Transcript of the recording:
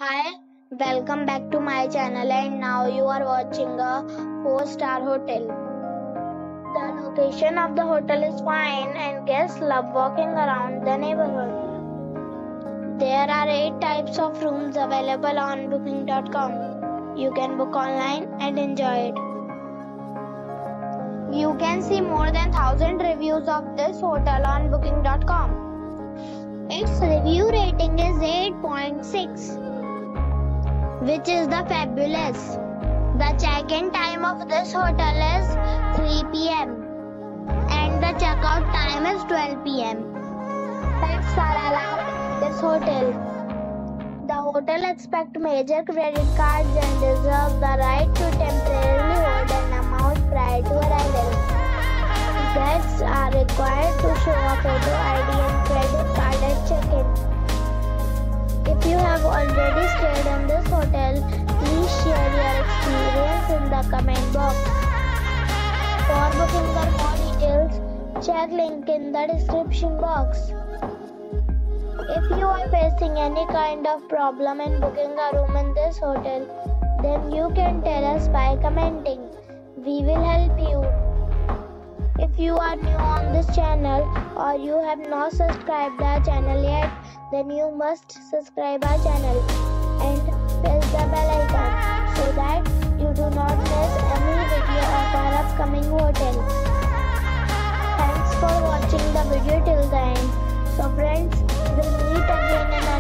Hi, welcome back to my channel and now you are watching a 4-star hotel. The location of the hotel is fine and guests love walking around the neighborhood. There are 8 types of rooms available on booking.com. You can book online and enjoy it. You can see more than 1000 reviews of this hotel on booking.com. Its review rating is 8.6. which is the fabulous. The check-in time of this hotel is 3 p.m. and the checkout time is 12 p.m. Pets are allowed in this hotel. The hotel accepts major credit cards and reserves the right to temporarily hold an amount prior to arrival. Guests are required to show a photo ID and credit card at check-in. If you have already stayed in this hotel, please share your experience in the comment box. For booking or more details, check link in the description box. If you are facing any kind of problem in booking a room in this hotel, then you can tell us by commenting. We will help you. If you are new on this channel or you have not subscribed our channel yet, then you must subscribe our channel and press the bell icon so that you do not miss any video of our upcoming hotel. Thanks for watching the video till the end. So friends, we'll meet again in